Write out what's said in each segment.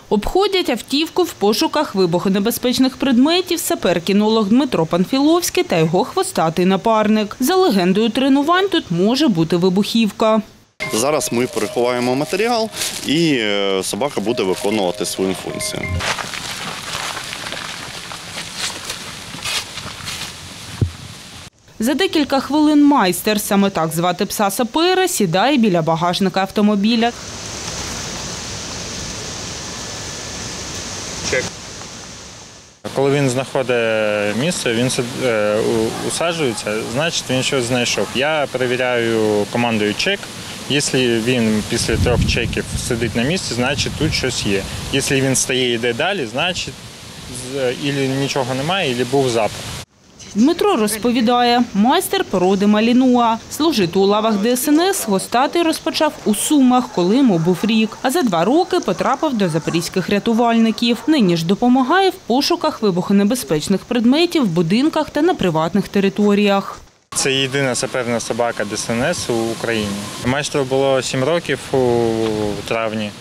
Обходять автівку в пошуках вибухонебезпечних предметів сапер-кінолог Дмитро Панфіловський та його хвостатий напарник. За легендою тренувань, тут може бути вибухівка. Зараз ми переховаємо матеріал і собака буде виконувати свою функцію. За декілька хвилин майстер, саме так звати пса-сапера, сідає біля багажника автомобіля. Коли він знаходить місце, він усаджується, значить він щось знайшов. Я перевіряю командою чек. Якщо він після 3 чеків сидить на місці, значить тут щось є. Якщо він стає і йде далі, значить або нічого немає, або був запах. Дмитро розповідає, майстер породи малінуа. Служити у лавах ДСНС хвостатий розпочав у Сумах, коли йому був рік. А за 2 роки потрапив до запорізьких рятувальників. Нині ж допомагає в пошуках вибухонебезпечних предметів в будинках та на приватних територіях. Це єдина саперна собака ДСНС у Україні. Майстру було 7 років у травні.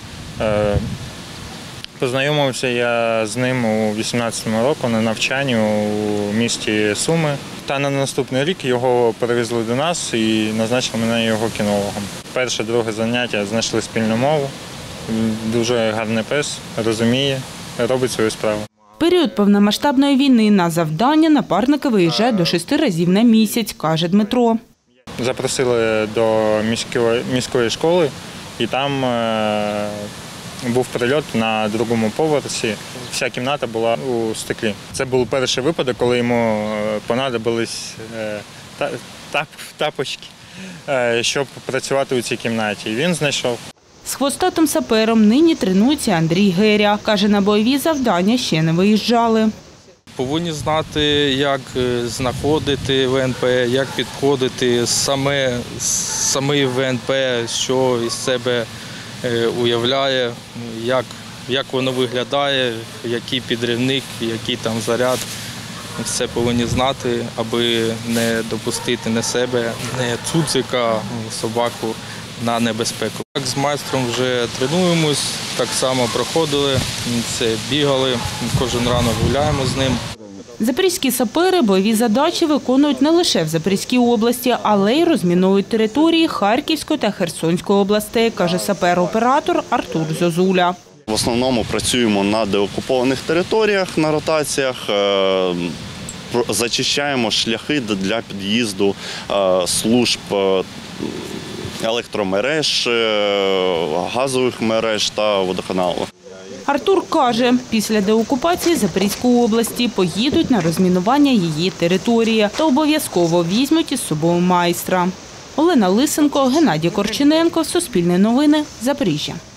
Познайомився я з ним у 18-му році на навчанні у місті Суми. Та на наступний рік його перевезли до нас і назначили мене його кінологом. Перше, друге заняття знайшли спільну мову. Дуже гарний пес, розуміє, робить свою справу. В період повномасштабної війни на завдання напарники виїжджають до 6 разів на місяць, каже Дмитро. Запросили до міської школи і там був прильот на 2-му поверсі. Вся кімната була у стеклі. Це був перший випадок, коли йому понадобились тапочки, щоб працювати у цій кімнаті. І він знайшов. З хвостатим сапером нині тренується Андрій Геря. Каже, на бойові завдання ще не виїжджали. Повинні знати, як знаходити ВНП, як підходити, саме ВНП, що із себе уявляє, як воно виглядає, який підривник, який там заряд. Все повинні знати, аби не допустити не себе, не цуцика, собаку на небезпеку. Так, з майстром вже тренуємось, так само проходили, це бігали, кожен ранок гуляємо з ним. Запорізькі сапери бойові задачі виконують не лише в Запорізькій області, але й розміновують території Харківської та Херсонської областей, каже сапер-оператор Артур Зозуля. В основному працюємо на деокупованих територіях, на ротаціях, зачищаємо шляхи для під'їзду служб електромереж, газових мереж та водоканалу. Артур каже, після деокупації Запорізької області поїдуть на розмінування її території та обов'язково візьмуть із собою майстра. Олена Лисенко, Геннадій Корчененко, Суспільне новини, Запоріжжя.